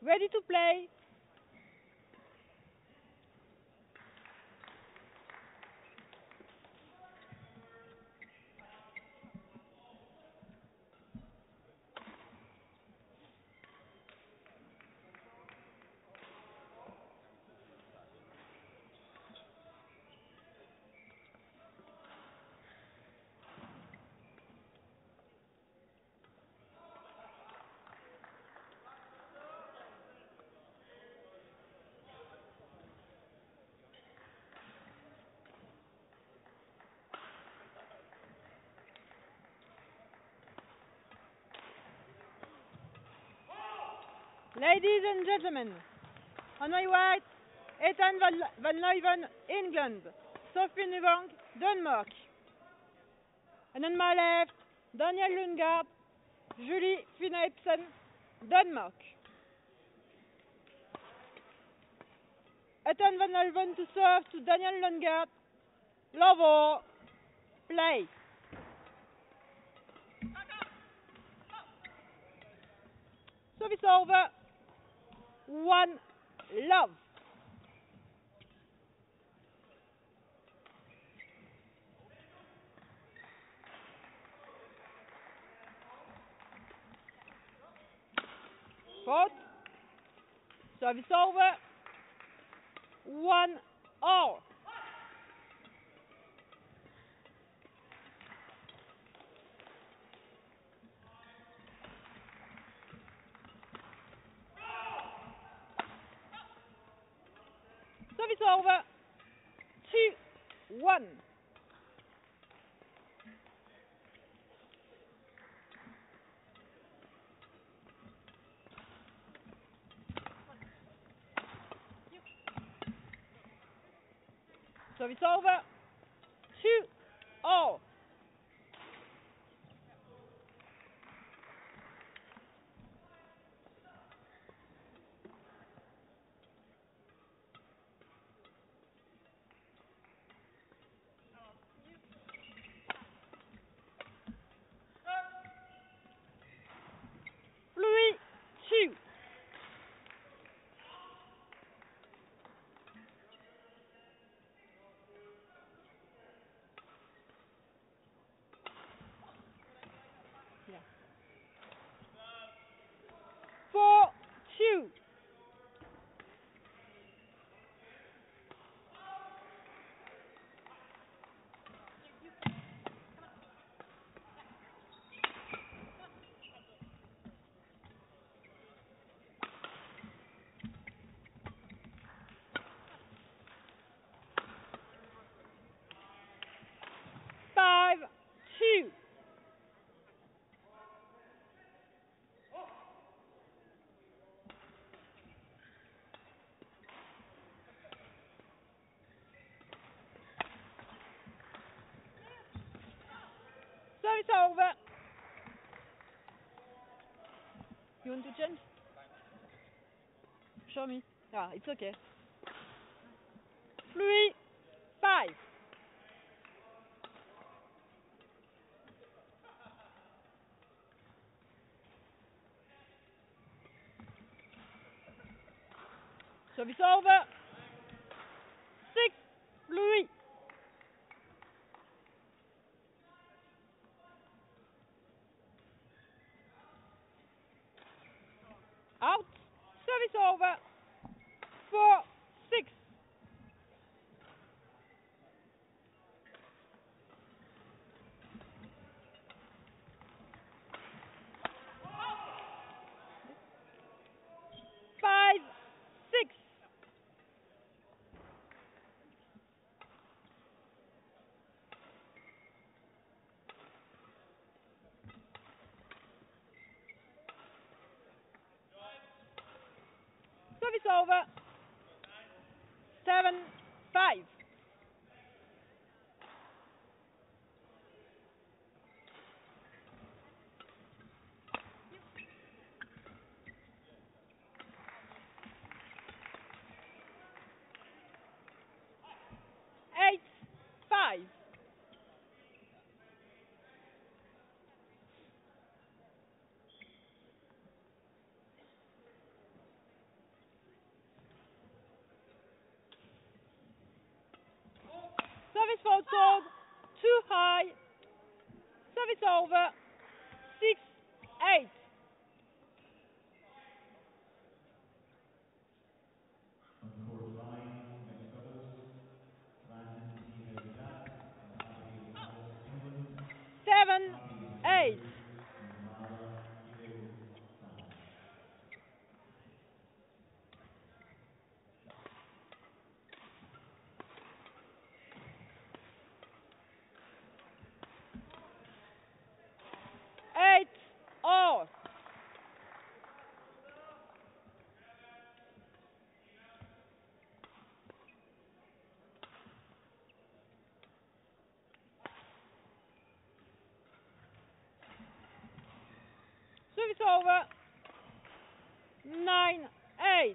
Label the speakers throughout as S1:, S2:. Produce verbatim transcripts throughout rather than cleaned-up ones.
S1: Ready to play? Ladies and gentlemen, on my right, Ethan Van, Van Leuven, England. Sophie Nuvang, Denmark. And on my left, Daniel Lundgaard, Julie Finepsen, Denmark. Ethan Van Leuven to serve to Daniel Lundgaard. Love play. Service over. One love. Fault. Service over. One all. Service over. Two, one. Service over. Two, all. Louis, two. Yeah. Four, two. Five, two. Service over. You want to change? Show me. Ah, it's okay. Louis, five. Service over. Six, Louis. Out. Service over. Four, six. Five, six. Service over. Seven, five. Eight, five. Service fault solved. Too high. Service over. Six, eight. Seven, eight. Eight, all. Service over. Nine, eight.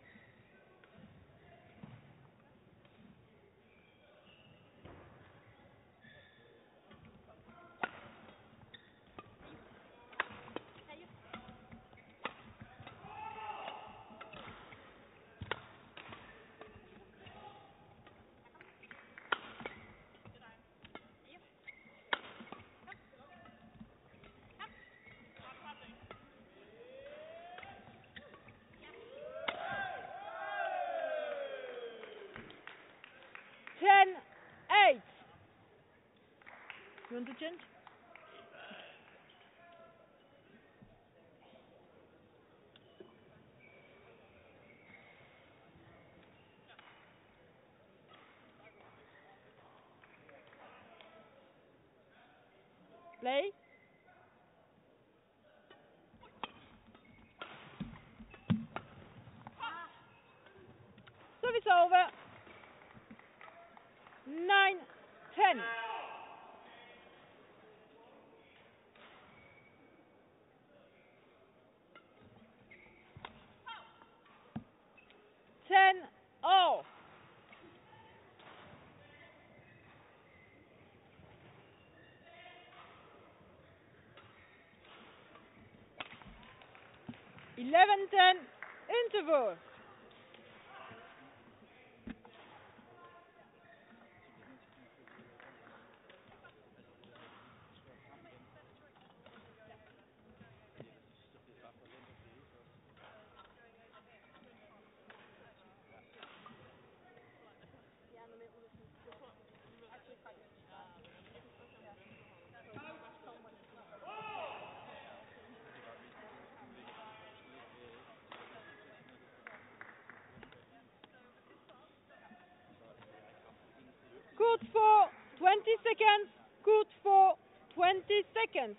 S1: Ten, eight. You want to change? Play. Service over. Nine, ten. Ten, all. Eleven, ten. Interval. Court for twenty seconds. Court for twenty seconds.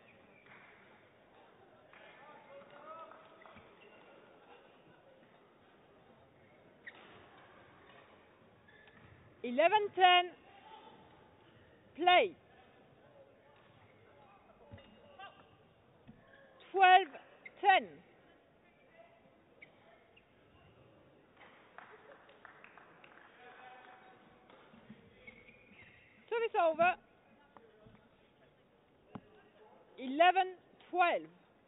S1: Eleven, ten. Play. Twelve, ten. Service over. Eleven, twelve.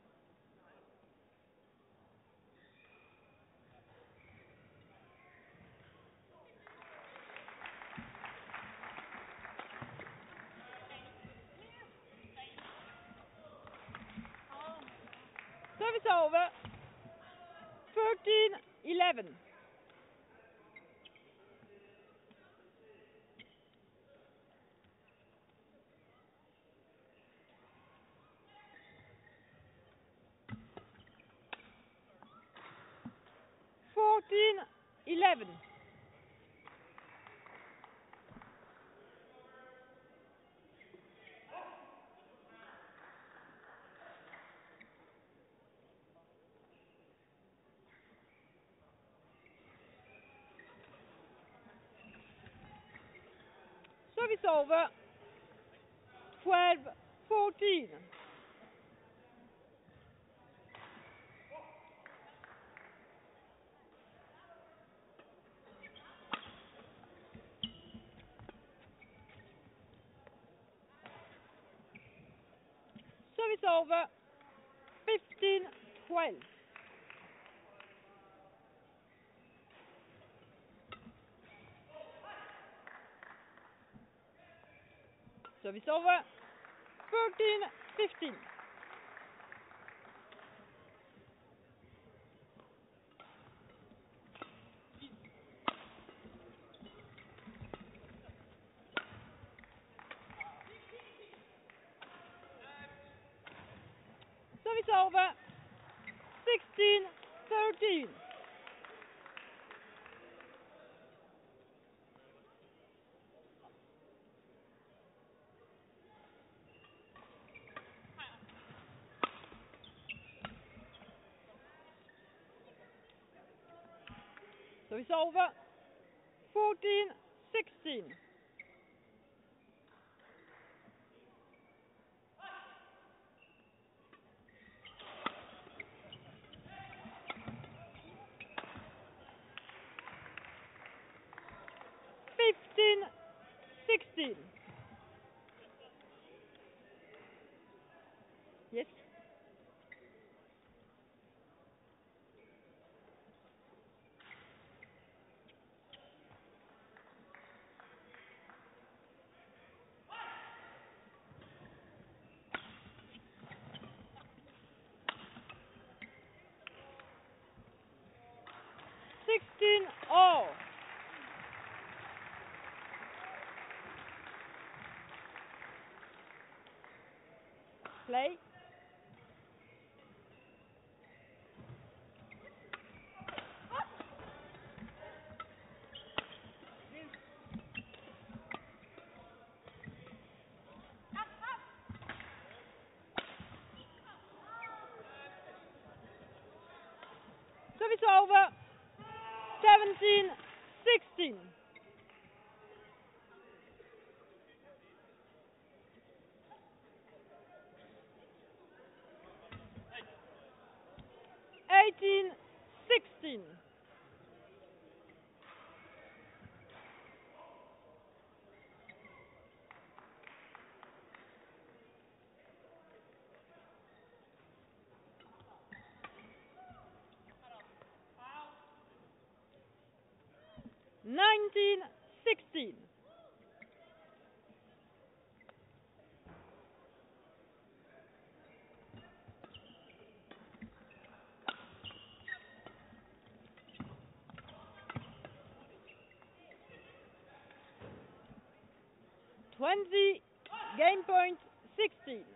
S1: Service over. Thirteen, eleven. Fourteen, eleven. Service over. Twelve, fourteen. Service over. Fifteen, twelve. Service over. fourteen fifteen. Service over. sixteen thirteen. Service over. fourteen sixteen. fifteen sixteen. Yes. sixteen all. Play. Service over. seventeen sixteen. eighteen sixteen. nineteen sixteen. twenty game point sixteen.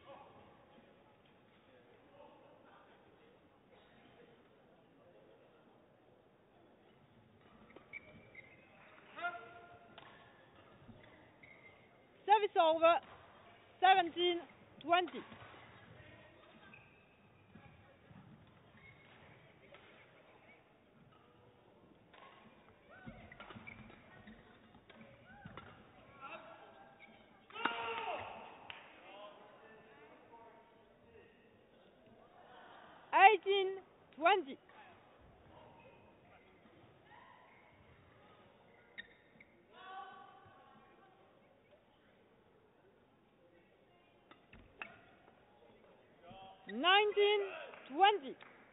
S1: Service over. seventeen twenty. eighteen twenty. nineteen twenty.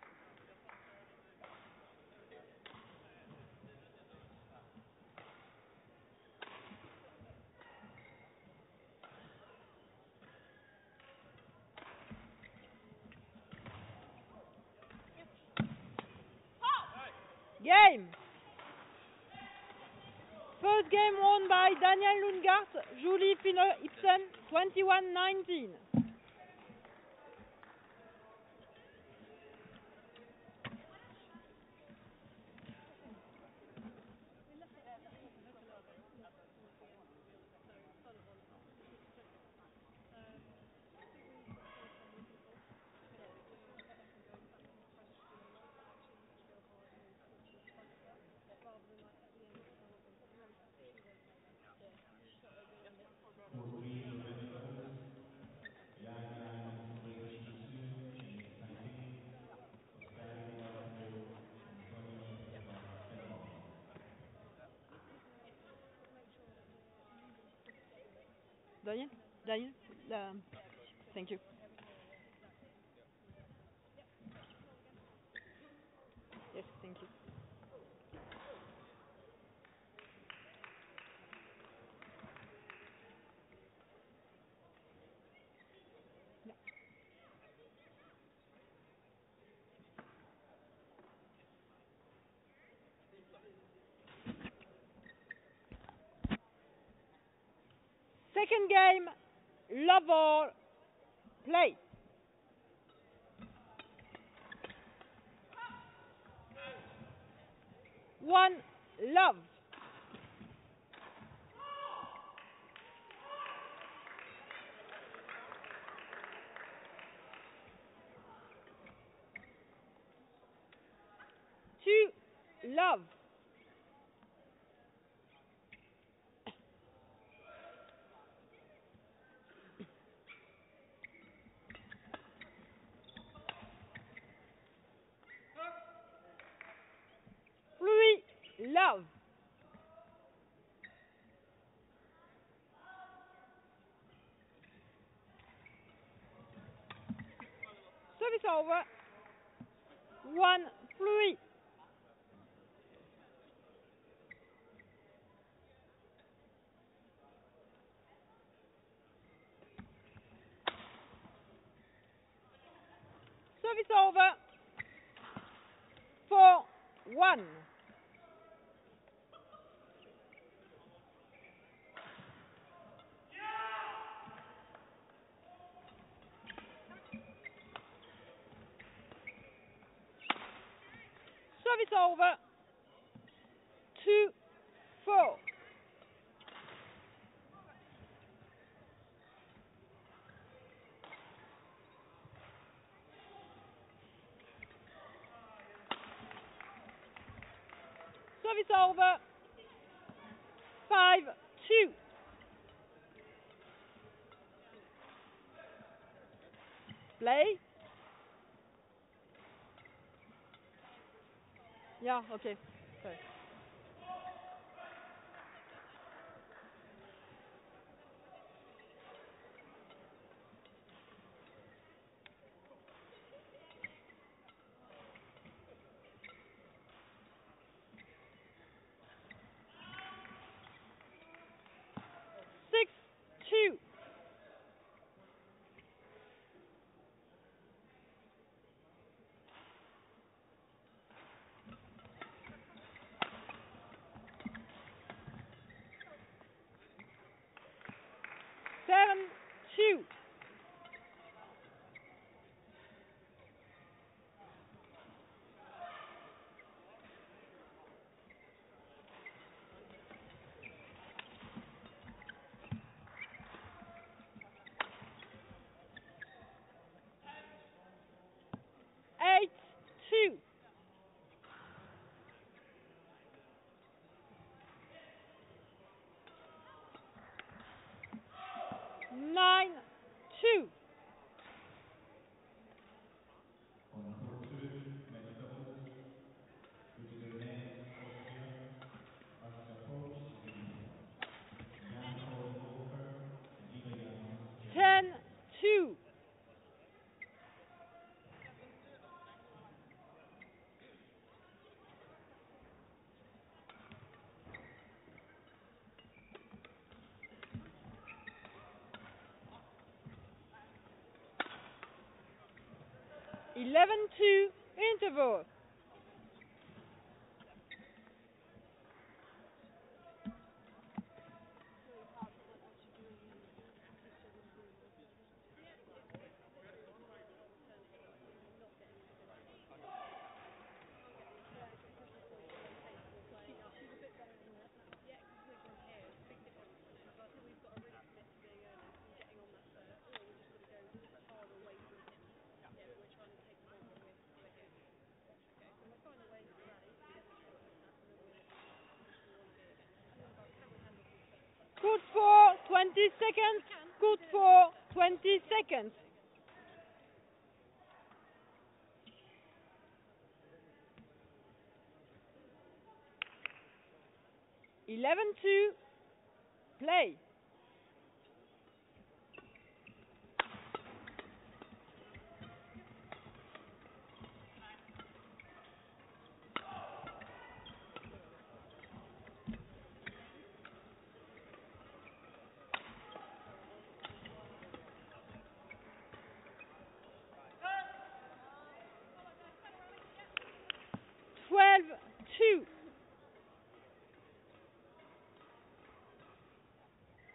S1: Game. First game won by Daniel Lundgaard, Julie Finno-Ibsen, twenty-one nineteen. Daniel? Daniel? Um, thank you. Yes, thank you. Second game, love all, play. One, love. Two, love. Three, love. Service over. One, three. Service over. Four, one. Service over. Two, four. Service over. Five, two. Play. Yeah, okay. Sorry. Six, two. Seven, two. Eight, two. Nine, two. Ten, two. Eleven, two. Interval. Good for twenty seconds. Good for twenty seconds. Eleven, two. Play. Twelve, two.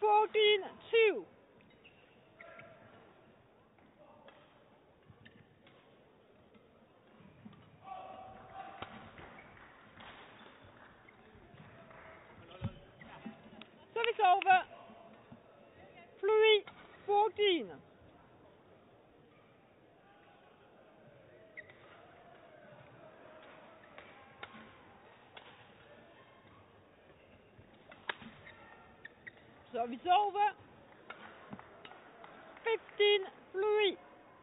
S1: fourteen two. Service over. Fleury, fourteen. Service over. fifteen, Fleury.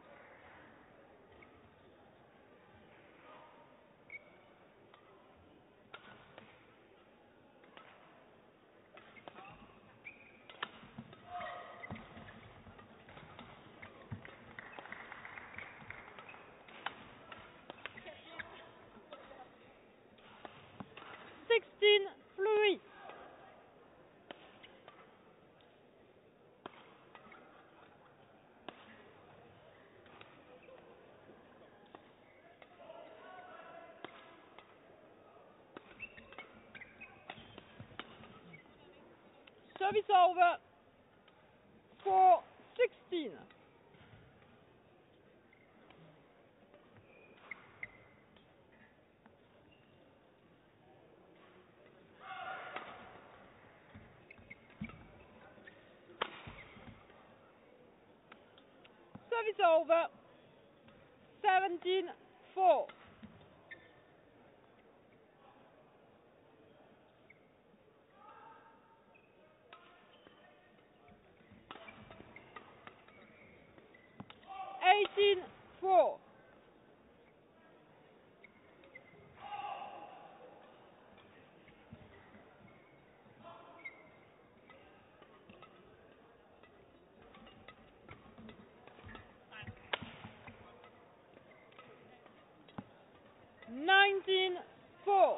S1: sixteen, Fleury. Service over. four sixteen. Service over. seventeen four. eighteen four. nineteen four.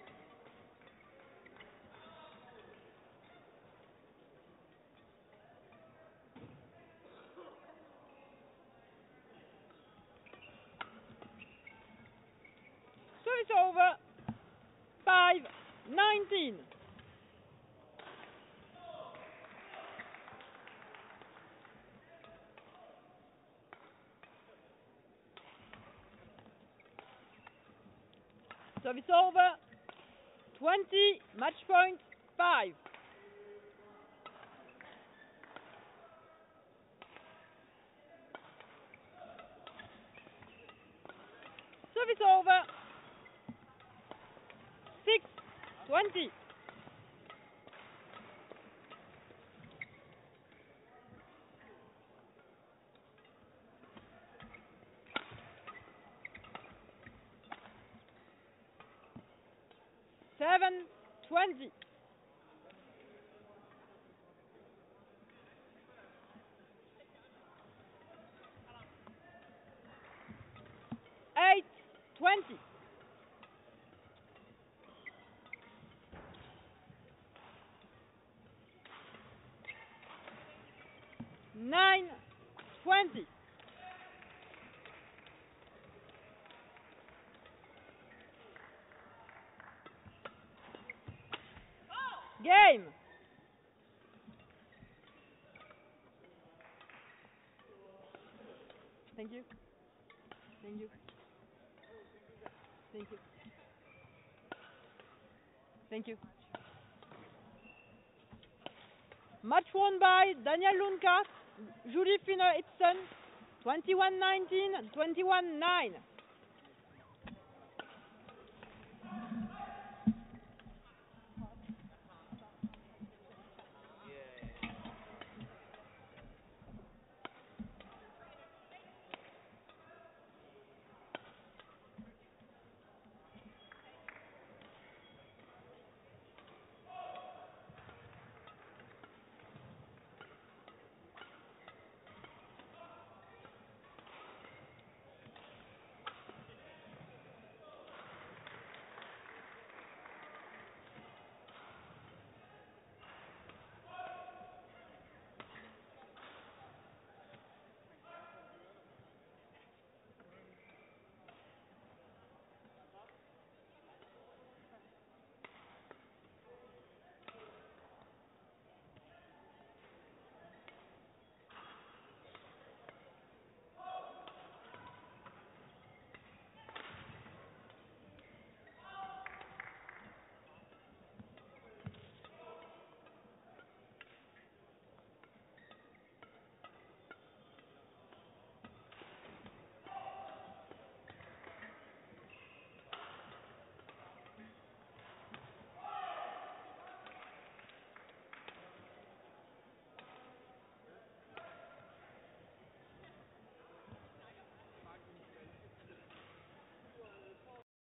S1: Service over. five nineteen. Service over. twenty, match point, five. Service over. six twenty. seven twenty. eight twenty. nine twenty. Game. Thank you. Thank you. Thank you. Thank you. Match won by Daniel Lundgaard, Julie Finner-Ibsen, twenty-one nineteen, twenty-one nine.